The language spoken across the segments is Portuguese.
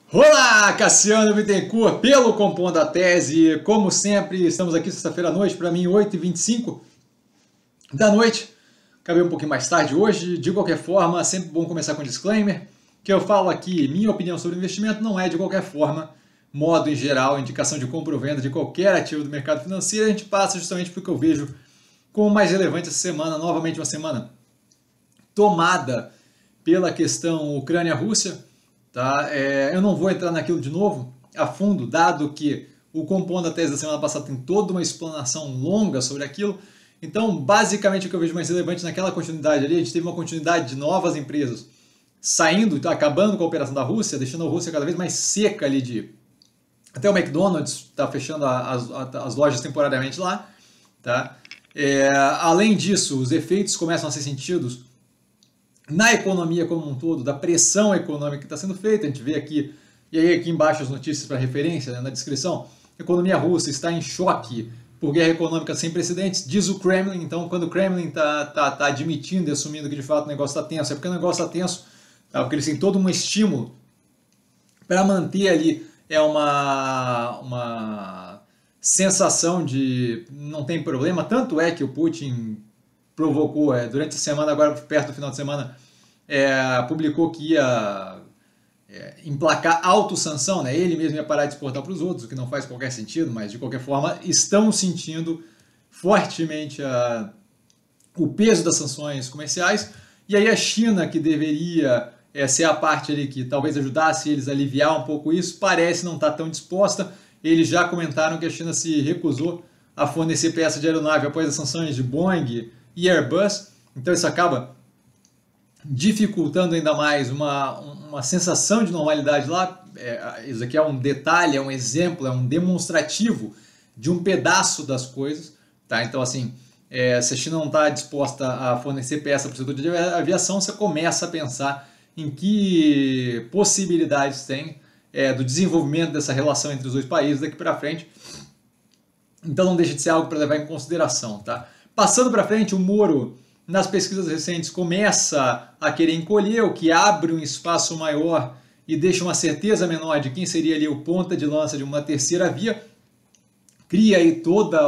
Olá, Cassiano Bittencourt, pelo Compondo a Tese. Como sempre, estamos aqui sexta-feira à noite, para mim 8h25 da noite. Acabei um pouquinho mais tarde hoje. De qualquer forma, sempre bom começar com um disclaimer, que eu falo aqui, minha opinião sobre investimento não é de qualquer forma, modo em geral, indicação de compra ou venda de qualquer ativo do mercado financeiro. A gente passa justamente porque eu vejo como mais relevante essa semana, novamente uma semana tomada pela questão Ucrânia-Rússia. Tá? Eu não vou entrar naquilo de novo a fundo, dado que o Compondo a Tese da semana passada tem toda uma explanação longa sobre aquilo. Então, basicamente, o que eu vejo mais relevante naquela continuidade ali, a gente teve uma continuidade de novas empresas saindo, acabando com a operação da Rússia, deixando a Rússia cada vez mais seca ali até o McDonald's está fechando as lojas temporariamente lá. Tá? Além disso, os efeitos começam a ser sentidos na economia como um todo, da pressão econômica que está sendo feita. A gente vê aqui, e aí aqui embaixo as notícias para referência, né, na descrição, a economia russa está em choque por guerra econômica sem precedentes, diz o Kremlin. Então, quando o Kremlin está admitindo e assumindo que de fato o negócio está tenso, é porque o negócio está tenso, tá? Porque eles têm todo um estímulo para manter ali uma sensação de não tem problema. Tanto é que o Putin provocou, durante a semana, agora perto do final de semana, publicou que ia emplacar autossanção, né? Ele mesmo ia parar de exportar para os outros, o que não faz qualquer sentido, mas de qualquer forma estão sentindo fortemente o peso das sanções comerciais. E aí a China, que deveria ser a parte ali que talvez ajudasse eles a aliviar um pouco isso, parece não estar tão disposta. Eles já comentaram que a China se recusou a fornecer peça de aeronave após as sanções de Boeing e Airbus. Então isso acaba dificultando ainda mais uma sensação de normalidade lá. Isso aqui é um detalhe, é um exemplo, é um demonstrativo de um pedaço das coisas. Tá? Então, assim, se a China não está disposta a fornecer peça para o setor de aviação, você começa a pensar em que possibilidades tem do desenvolvimento dessa relação entre os dois países daqui para frente. Então não deixa de ser algo para levar em consideração. Tá? Passando para frente, o Moro, nas pesquisas recentes, começa a querer encolher, o que abre um espaço maior e deixa uma certeza menor de quem seria ali o ponta de lança de uma terceira via. Cria aí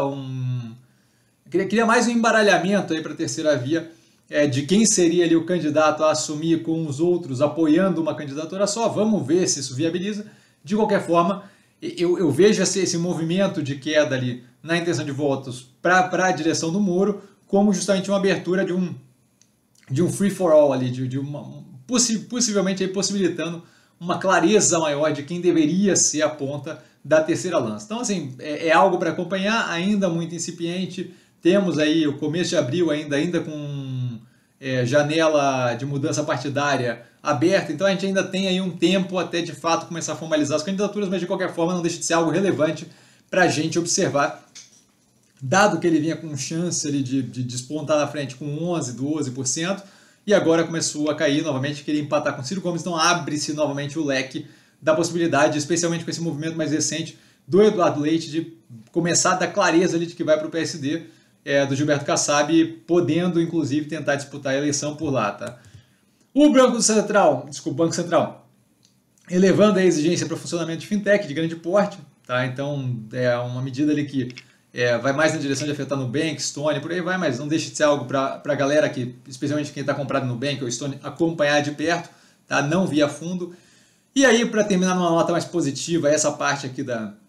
cria mais um embaralhamento aí para a terceira via, de quem seria ali o candidato a assumir com os outros, apoiando uma candidatura só. Vamos ver se isso viabiliza. De qualquer forma, eu vejo esse movimento de queda ali na intenção de votos para a direção do Moro como justamente uma abertura de um free-for-all ali, possivelmente aí possibilitando uma clareza maior de quem deveria ser a ponta da terceira lança. Então, assim, é algo para acompanhar, ainda muito incipiente. Temos aí o começo de abril ainda com janela de mudança partidária aberta, então a gente ainda tem aí um tempo até de fato começar a formalizar as candidaturas, mas de qualquer forma não deixa de ser algo relevante para a gente observar, dado que ele vinha com chance ali de despontar na frente com 11%, 12%, e agora começou a cair novamente, queria empatar com Ciro Gomes, então abre-se novamente o leque da possibilidade, especialmente com esse movimento mais recente do Eduardo Leite, de começar a dar clareza ali de que vai para o PSD, do Gilberto Kassab, podendo inclusive tentar disputar a eleição por lá. Tá? O Banco Central, elevando a exigência para o funcionamento de fintech de grande porte. Tá? Então é uma medida ali que vai mais na direção de afetar Nubank, Stone, por aí vai, mas não deixa de ser algo para a galera que, especialmente quem está comprado no Nubank ou Stone, acompanhar de perto, tá? Não via fundo. E aí, para terminar numa nota mais positiva, essa parte aqui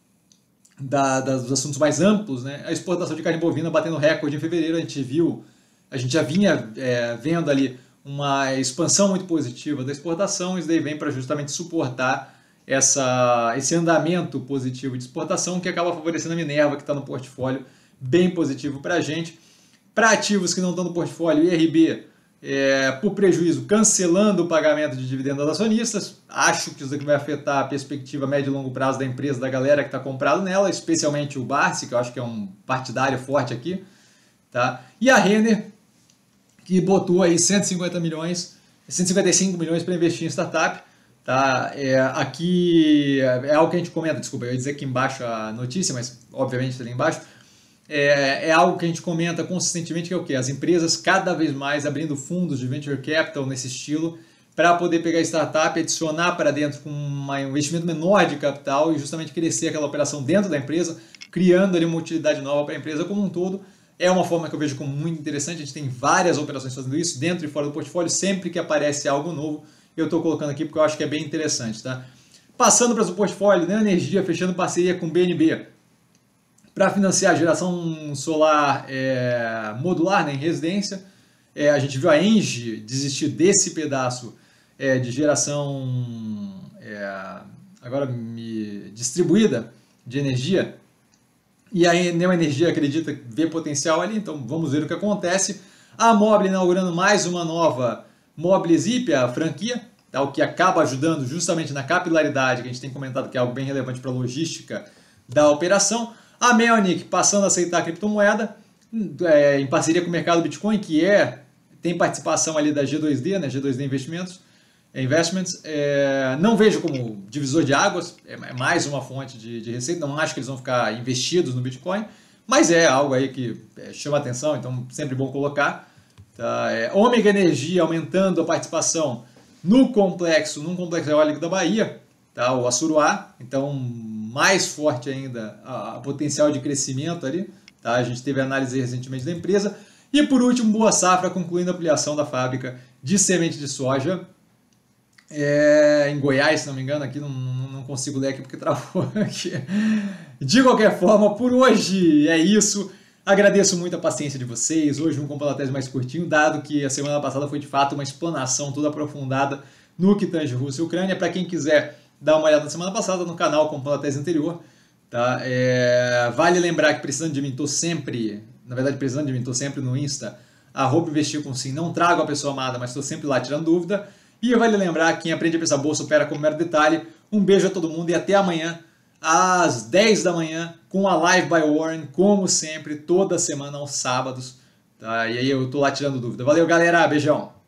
dos assuntos mais amplos, né? A exportação de carne bovina batendo recorde em fevereiro. A gente já vinha vendo ali uma expansão muito positiva da exportação, isso daí vem para justamente suportar esse andamento positivo de exportação, que acaba favorecendo a Minerva, que está no portfólio, bem positivo para a gente. Para ativos que não estão no portfólio, IRB, por prejuízo, cancelando o pagamento de dividendos aos acionistas. Acho que isso daqui vai afetar a perspectiva médio e longo prazo da empresa, da galera que está comprado nela, especialmente o Barsi, que eu acho que é um partidário forte aqui. Tá? E a Renner, que botou aí 155 milhões para investir em startup. Tá? Aqui é algo que a gente comenta, desculpa, eu ia dizer aqui embaixo a notícia, mas obviamente está ali embaixo. Algo que a gente comenta consistentemente, que é o quê? As empresas cada vez mais abrindo fundos de venture capital nesse estilo para poder pegar a startup, adicionar para dentro com um investimento menor de capital e justamente crescer aquela operação dentro da empresa, criando ali uma utilidade nova para a empresa como um todo. É uma forma que eu vejo como muito interessante. A gente tem várias operações fazendo isso dentro e fora do portfólio. Sempre que aparece algo novo, eu estou colocando aqui porque eu acho que é bem interessante. Tá? Passando para o portfólio, né, energia, fechando parceria com o BNB para financiar a geração solar modular, né, em residência. A gente viu a Engie desistir desse pedaço de geração distribuída de energia, e a Neoenergia acredita ver potencial ali, então vamos ver o que acontece. A Mobile inaugurando mais uma nova Mobile Zip, a franquia, tá, o que acaba ajudando justamente na capilaridade, que a gente tem comentado que é algo bem relevante para a logística da operação. A Melnick passando a aceitar a criptomoeda, em parceria com o mercado Bitcoin, que tem participação ali da G2D, né, G2D Investments. Não vejo como divisor de águas, é mais uma fonte de receita, não acho que eles vão ficar investidos no Bitcoin, mas é algo aí que chama atenção, então sempre bom colocar. Tá? Ômega Energia aumentando a participação num complexo eólico da Bahia, tá? O Assuruá, então mais forte ainda a potencial de crescimento ali. Tá? A gente teve análise recentemente da empresa. E por último, Boa Safra, concluindo a ampliação da fábrica de semente de soja em Goiás, se não me engano, aqui não consigo ler aqui porque travou aqui. De qualquer forma, por hoje é isso. Agradeço muito a paciência de vocês. Hoje um Compila Tese mais curtinho, dado que a semana passada foi de fato uma explanação toda aprofundada no que tange Rússia e Ucrânia. Para quem quiser dar uma olhada na semana passada no canal Compila Tese anterior. Tá? Vale lembrar que precisando de mim, estou sempre no Insta, @investircomsim. Não trago a pessoa amada, mas estou sempre lá tirando dúvida. E vale lembrar que quem aprende a pensar bolsa opera com mero detalhe. Um beijo a todo mundo e até amanhã, às 10 da manhã, com a Live by Warren, como sempre, toda semana aos sábados. Tá? E aí eu estou lá tirando dúvida. Valeu, galera. Beijão.